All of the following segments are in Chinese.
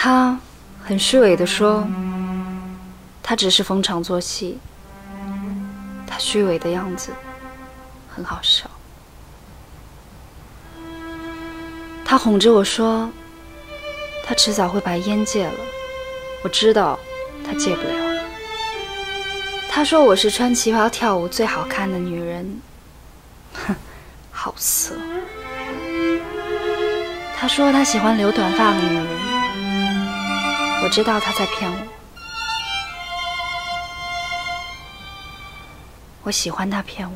他很虚伪地说，他只是逢场作戏，他虚伪的样子很好笑。他哄着我说，他迟早会把烟戒了，我知道他戒不了。他说我是穿旗袍跳舞最好看的女人，哼，好色。他说他喜欢留短发的女人，我知道他在骗我。我喜欢他骗我。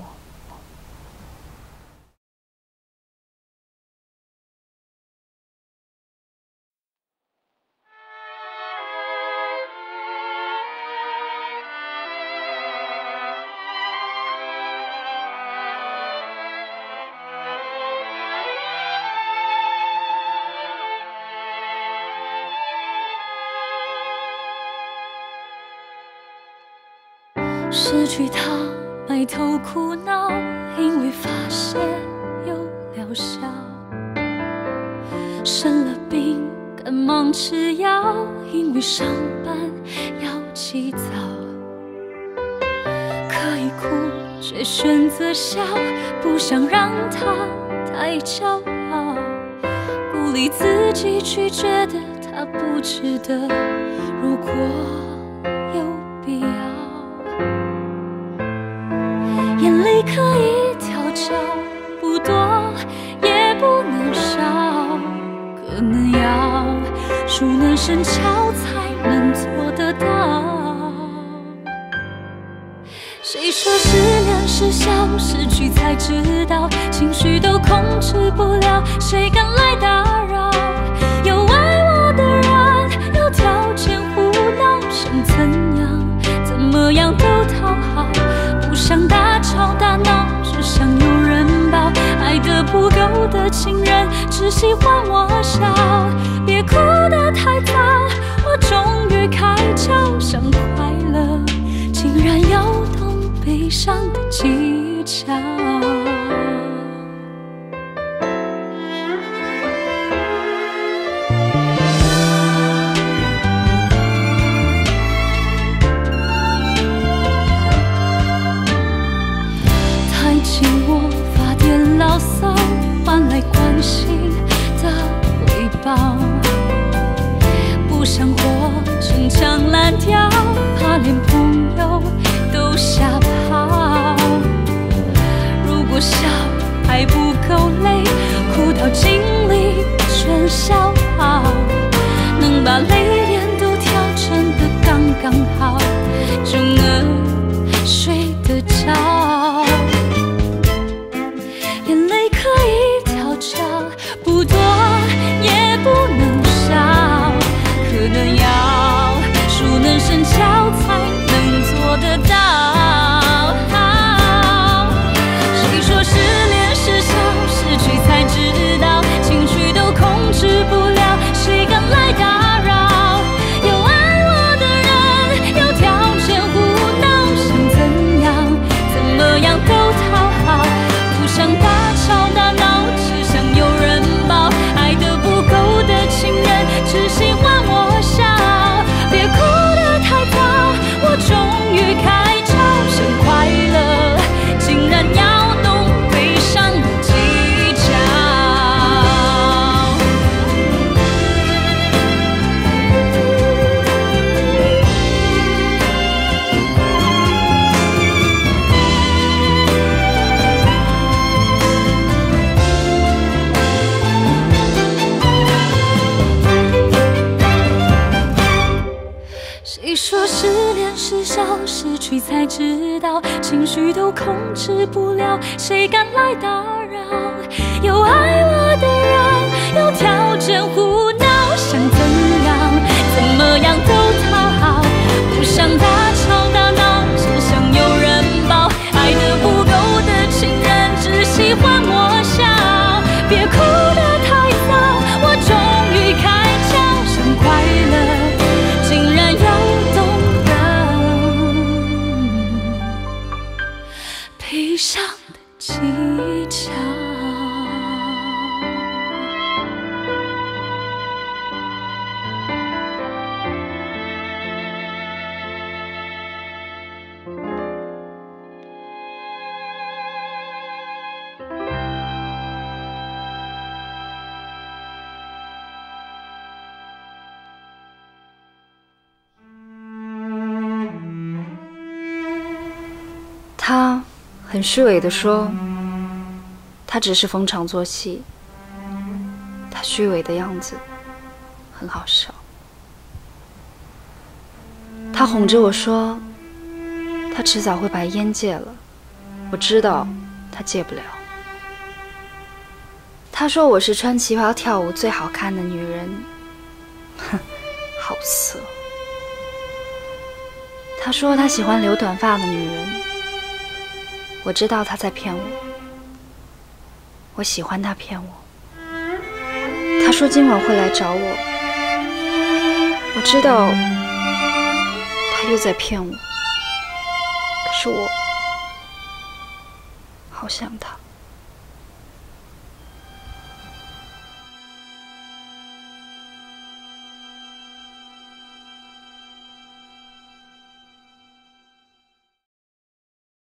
失去他，埋头苦恼，因为发现有疗效。生了病，赶忙吃药，因为上班要起早。可以哭，却选择笑，不想让他太骄傲。鼓励自己去觉得他不值得，如果有必要。眼泪可以调教，不多也不能少，可能要熟能生巧才能做得到。谁说失恋是笑，失去才知道，情绪都控制不了，谁敢来打扰？有爱我的人，有条件胡闹，想怎样怎么样都讨好，不想大吵大闹，只想有人抱。爱得不够的情人，只喜欢我笑。别哭得太早，我终于开窍，想快乐，竟然要懂悲伤的技巧。牢骚换来关心的回报，不想活成墙烂掉，怕连朋友都吓跑。如果笑还不够累，哭到精力全消耗，能把泪点都调整得刚刚好，就能睡得着。眼泪可以调教，不多也不能少，可能要熟能生巧才能做得到。谁说失恋是笑，失去才知道，情绪都控制不了，谁敢来打扰？有爱我的人，有条件胡闹，想怎样怎么样都讨好，不想大吵大闹，只想有人抱。爱得不够的情人，只喜欢我笑。别哭得太早，我终于开窍，想快乐，竟然要懂悲伤的技巧。谁说失恋是笑，失去才知道，情绪都控制不了，谁敢来打扰？有爱我的人，有条件胡闹，想怎样怎么样都讨好，不想大吵大闹，只想有人抱。爱得不够的情人，只喜欢我笑。别哭得太早，我终于开窍，想快乐，竟然要悲伤的技巧。 他很虚伪地说，他只是逢场作戏，他虚伪的样子很好笑。他哄着我说，他迟早会把烟戒了，我知道他戒不了。他说我是穿旗袍跳舞最好看的女人，哼，好色。他说他喜欢留短发的女人，我知道他在骗我，我喜欢他骗我。他说今晚会来找我，我知道他又在骗我，可是我好想他。